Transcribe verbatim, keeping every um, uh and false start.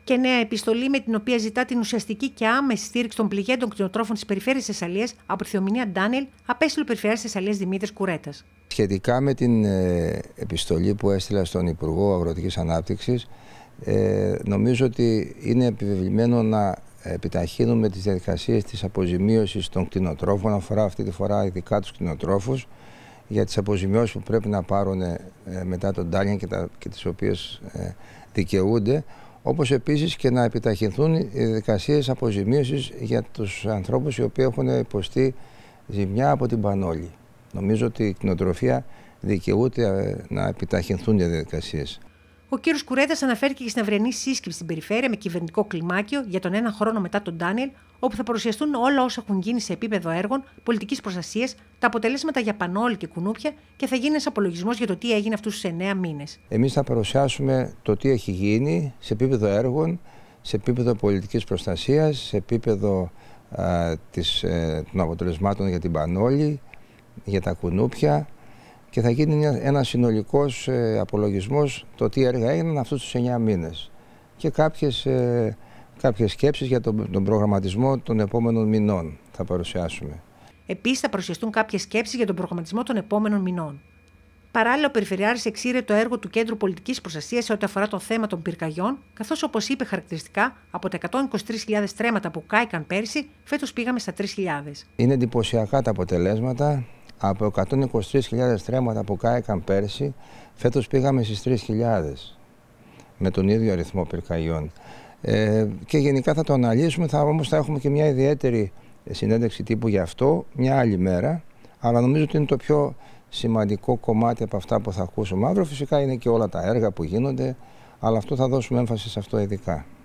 Και νέα επιστολή με την οποία ζητά την ουσιαστική και άμεση στήριξη των πληγέντων κτηνοτρόφων της περιφέρειας Θεσσαλίας από τη Θεομηνία Ντάνιελ, απέστειλε ο Περιφερειάρχης Θεσσαλίας Δημήτρης Κουρέτας. Σχετικά με την ε, επιστολή που έστειλα στον Υπουργό Αγροτικής Ανάπτυξης, ε, νομίζω ότι είναι επιβεβλημένο να επιταχύνουμε τις διαδικασίες της αποζημίωσης των κτηνοτρόφων, αφορά αυτή τη φορά ειδικά τους κτηνοτρόφους, για τις αποζημιώσεις που πρέπει να πάρουν ε, μετά τον Ντάνιελ και, τα, και τις οποίες ε, δικαιούνται, όπως επίσης και να επιταχυνθούν οι διαδικασίες αποζημίωσης για τους ανθρώπους οι οποίοι έχουν υποστεί ζημιά από την πανόλη. Νομίζω ότι η κτηνοτροφία δικαιούται να επιταχυνθούν οι διαδικασίες. Ο κ. Κουρέτας αναφέρθηκε και στην αυριανή σύσκεψη στην περιφέρεια με κυβερνητικό κλιμάκιο για τον ένα χρόνο μετά τον Ντάνιελ, όπου θα παρουσιαστούν όλα όσα έχουν γίνει σε επίπεδο έργων, πολιτικής προστασίας, τα αποτελέσματα για πανόλη και κουνούπια και θα γίνει ένας απολογισμός για το τι έγινε αυτούς τους εννέα μήνες. Εμείς θα παρουσιάσουμε το τι έχει γίνει σε επίπεδο έργων, σε επίπεδο πολιτικής προστασίας, σε επίπεδο α, της, ε, των αποτελεσμάτων για την πανόλη, για τα κουνούπια. Και θα γίνει ένα συνολικός ε, απολογισμός το τι έργα έγιναν αυτούς τους εννέα μήνες και κάποιες, ε, κάποιες σκέψεις για τον, τον προγραμματισμό των επόμενων μηνών θα παρουσιάσουμε. Επίσης θα παρουσιαστούν κάποιες σκέψεις για τον προγραμματισμό των επόμενων μηνών. Παράλληλα, ο Περιφερειάρχης εξήρε το έργο του Κέντρου Πολιτικής Προστασίας σε ό,τι αφορά το θέμα των πυρκαγιών, καθώς, όπως είπε χαρακτηριστικά, από τα εκατόν είκοσι τρεις χιλιάδες στρέμματα που κάηκαν πέρσι, φέτος πήγαμε στα τρεις χιλιάδες. Είναι εντυπωσιακά τα αποτελέσματα. Από εκατόν είκοσι τρεις χιλιάδες στρέμματα που κάηκαν πέρσι, φέτος πήγαμε στις τρεις χιλιάδες με τον ίδιο αριθμό πυρκαγιών. Ε, και γενικά θα το αναλύσουμε, θα, όμως θα έχουμε και μια ιδιαίτερη συνέντευξη τύπου γι' αυτό, μια άλλη μέρα, αλλά νομίζω ότι είναι το πιο σημαντικό κομμάτι από αυτά που θα ακούσουμε αύριο. Φυσικά είναι και όλα τα έργα που γίνονται, αλλά αυτό θα δώσουμε έμφαση σε αυτό ειδικά.